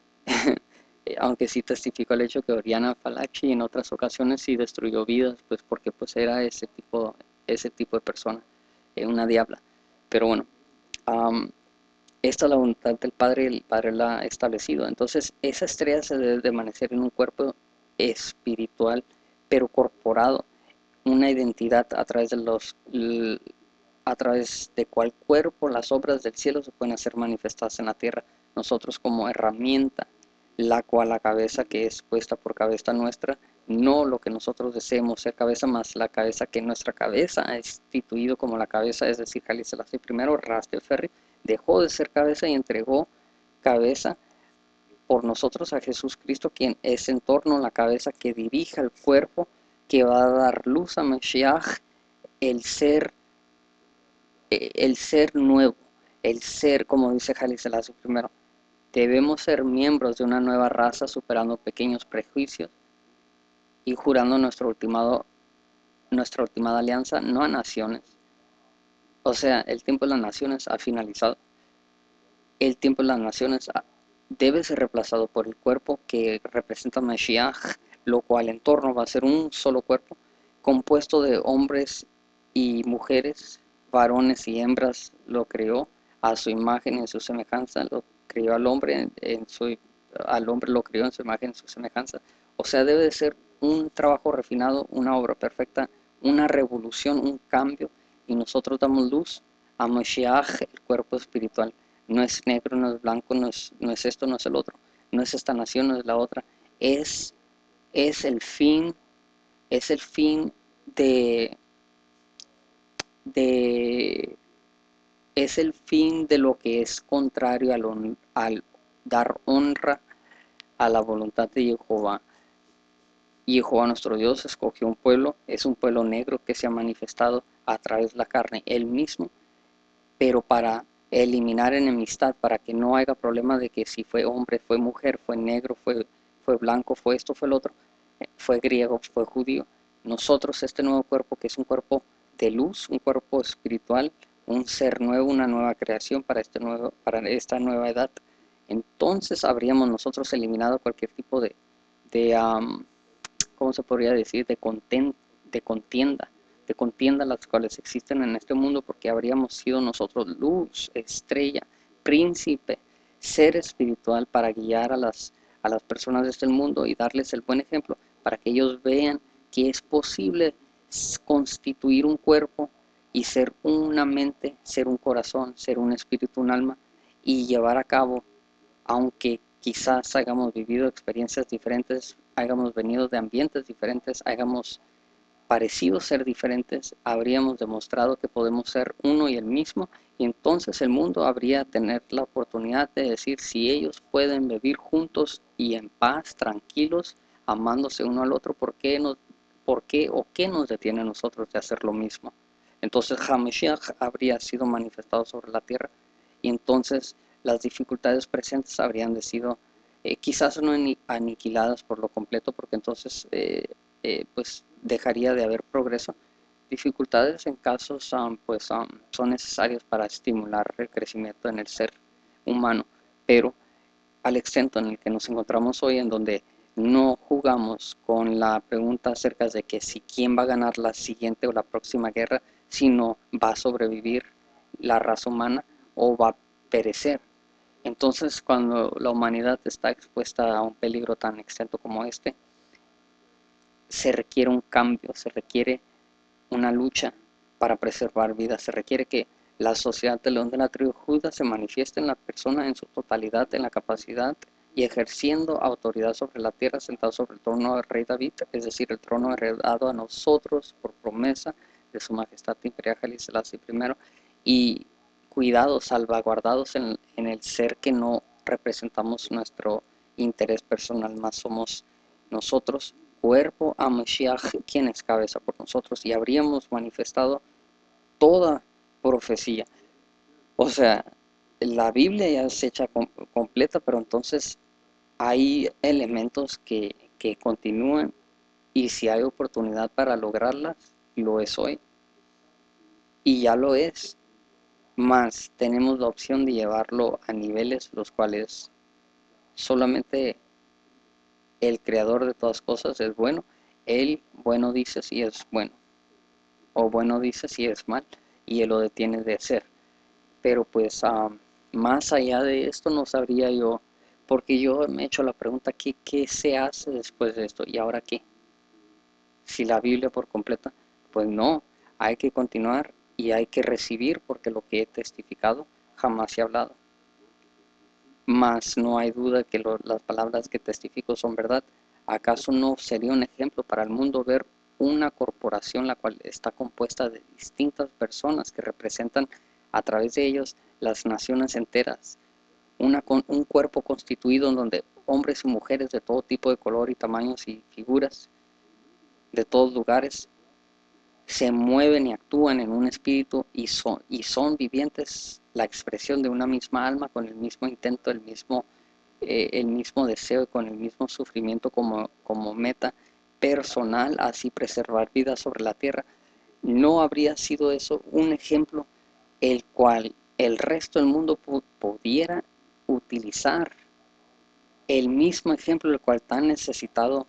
A: Aunque sí testificó el hecho que Oriana Fallaci en otras ocasiones sí destruyó vidas, pues porque pues era ese tipo, ese tipo de persona, eh, una diabla. Pero bueno, um, esta es la voluntad del Padre, el Padre la ha establecido. Entonces, esa estrella se debe permanecer en un cuerpo espiritual, pero corporado, una identidad a través de los a través de cual cuerpo las obras del cielo se pueden hacer manifestadas en la tierra, nosotros como herramienta, la cual la cabeza que es puesta por cabeza nuestra, no lo que nosotros deseemos ser cabeza, más la cabeza que nuestra cabeza ha instituido como la cabeza, es decir, Haile Selassie primero, Rastafari, dejó de ser cabeza y entregó cabeza por nosotros a Jesús Cristo, quien es en torno a la cabeza que dirige al cuerpo, que va a dar luz a Mashiach, el ser el ser nuevo, el ser, como dice Haile Selassie primero, debemos ser miembros de una nueva raza superando pequeños prejuicios y jurando nuestro ultimado, nuestra ultimada alianza no a naciones. O sea, el tiempo de las naciones ha finalizado. El tiempo de las naciones debe ser reemplazado por el cuerpo que representa Mashiach, lo cual en torno va a ser un solo cuerpo, compuesto de hombres y mujeres, varones y hembras, lo creó a su imagen y en su semejanza, lo creó al hombre, en, en su, al hombre lo creó en su imagen y en su semejanza. O sea, debe de ser un trabajo refinado, una obra perfecta, una revolución, un cambio, y nosotros damos luz a Mashiach, el cuerpo espiritual. No es negro, no es blanco, no es, no es esto, no es el otro, no es esta nación, no es la otra, es, es el fin, es el fin de, de, es el fin de lo que es contrario al, al dar honra a la voluntad de Jehová. Y Jehová nuestro Dios escogió un pueblo, es un pueblo negro que se ha manifestado a través de la carne, él mismo, pero para eliminar enemistad, para que no haya problema de que si fue hombre, fue mujer, fue negro, fue, fue blanco, fue esto, fue el otro, fue griego, fue judío. Nosotros, este nuevo cuerpo, que es un cuerpo de luz, un cuerpo espiritual, un ser nuevo, una nueva creación para, este nuevo, para esta nueva edad, entonces habríamos nosotros eliminado cualquier tipo de, de um, ¿cómo se podría decir?, de, conten, de contienda, de contienda las cuales existen en este mundo, porque habríamos sido nosotros luz, estrella, príncipe, ser espiritual para guiar a las, a las personas de este mundo y darles el buen ejemplo, para que ellos vean que es posible constituir un cuerpo y ser una mente, ser un corazón, ser un espíritu, un alma, y llevar a cabo, aunque quizás hayamos vivido experiencias diferentes, hayamos venido de ambientes diferentes, hayamos parecido ser diferentes, habríamos demostrado que podemos ser uno y el mismo, y entonces el mundo habría tener la oportunidad de decir si ellos pueden vivir juntos y en paz, tranquilos, amándose uno al otro, ¿por qué, nos, por qué o qué nos detiene a nosotros de hacer lo mismo? Entonces HaMashiach habría sido manifestado sobre la tierra, y entonces las dificultades presentes habrían de sido eh, quizás no aniquiladas por lo completo, porque entonces eh, eh, pues dejaría de haber progreso. Dificultades en casos um, pues um, son necesarias para estimular el crecimiento en el ser humano, pero al exento en el que nos encontramos hoy, en donde no jugamos con la pregunta acerca de que si quién va a ganar la siguiente o la próxima guerra, sino va a sobrevivir la raza humana o va a perecer. Entonces, cuando la humanidad está expuesta a un peligro tan extenso como este, se requiere un cambio, se requiere una lucha para preservar vidas, se requiere que la sociedad del león de la tribu de Judá se manifieste en la persona en su totalidad, en la capacidad y ejerciendo autoridad sobre la tierra, sentado sobre el trono del rey David, es decir, el trono heredado a nosotros por promesa de su majestad imperial Haile Selassie primero, y cuidados, salvaguardados en, en el ser que no representamos nuestro interés personal, más somos nosotros, cuerpo a Mashiach, quien es cabeza por nosotros, y habríamos manifestado toda profecía. O sea, la Biblia ya es hecha com completa, pero entonces hay elementos que, que continúan, y si hay oportunidad para lograrlas, lo es hoy, y ya lo es. Más tenemos la opción de llevarlo a niveles los cuales solamente el creador de todas cosas es bueno. Él bueno dice si es bueno, o bueno dice si es mal, y él lo detiene de ser. Pero pues um, más allá de esto no sabría yo, porque yo me he hecho la pregunta, ¿qué, qué se hace después de esto? ¿Y ahora qué? Si la Biblia por completa, pues no, hay que continuar y hay que recibir, porque lo que he testificado jamás he hablado. Mas no hay duda que lo, las palabras que testifico son verdad. ¿Acaso no sería un ejemplo para el mundo ver una corporación la cual está compuesta de distintas personas que representan a través de ellos las naciones enteras? Una, un cuerpo constituido en donde hombres y mujeres de todo tipo de color y tamaños y figuras, de todos lugares, se mueven y actúan en un espíritu y son, y son vivientes, la expresión de una misma alma, con el mismo intento, el mismo, eh, el mismo deseo y con el mismo sufrimiento como, como meta personal, así preservar vida sobre la tierra. ¿No habría sido eso un ejemplo el cual el resto del mundo pudiera utilizar? El mismo ejemplo el cual tan necesitado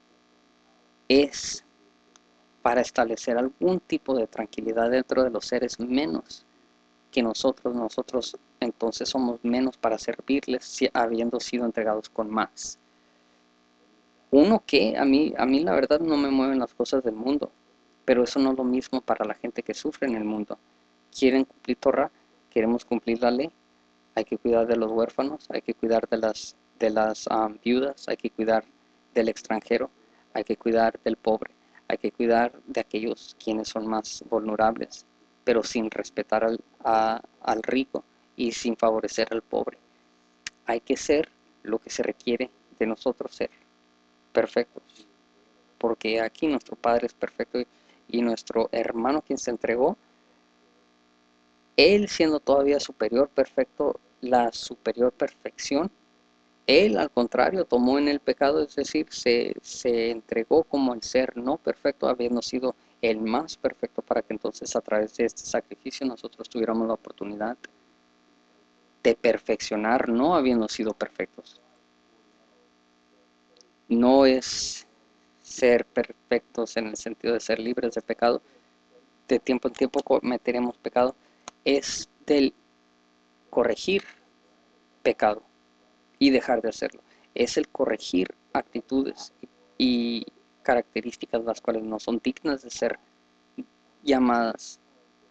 A: es para establecer algún tipo de tranquilidad dentro de los seres menos que nosotros. Nosotros entonces somos menos para servirles, habiendo sido entregados con más. Uno que a mí, a mí la verdad no me mueven las cosas del mundo, pero eso no es lo mismo para la gente que sufre en el mundo. Quieren cumplir Torah, queremos cumplir la ley, hay que cuidar de los huérfanos, hay que cuidar de las, de las um, viudas, hay que cuidar del extranjero, hay que cuidar del pobre, hay que cuidar de aquellos quienes son más vulnerables, pero sin respetar al, a, al rico y sin favorecer al pobre. Hay que ser lo que se requiere de nosotros ser, perfectos, porque aquí nuestro Padre es perfecto, y, y nuestro hermano quien se entregó, él siendo todavía superior, perfecto, la superior perfección, él al contrario tomó en el pecado, es decir, se, se entregó como el ser no perfecto, habiendo sido el más perfecto, para que entonces a través de este sacrificio nosotros tuviéramos la oportunidad de perfeccionar, no habiendo sido perfectos. No es ser perfectos en el sentido de ser libres de pecado, de tiempo en tiempo cometeremos pecado, es del corregir pecado y dejar de hacerlo. Es el corregir actitudes y características las cuales no son dignas de ser llamadas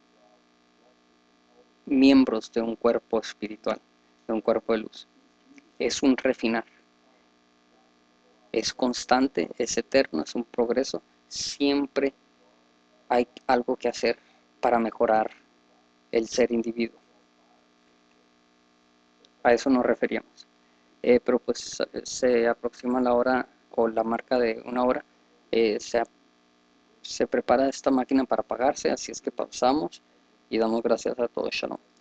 A: miembros de un cuerpo espiritual, de un cuerpo de luz. Es un refinar, es constante, es eterno, es un progreso. Siempre hay algo que hacer para mejorar el ser individuo. A eso nos referíamos. Eh, pero pues se aproxima la hora o la marca de una hora. Eh, se, se prepara esta máquina para apagarse, así es que pausamos y damos gracias a todos. Shalom.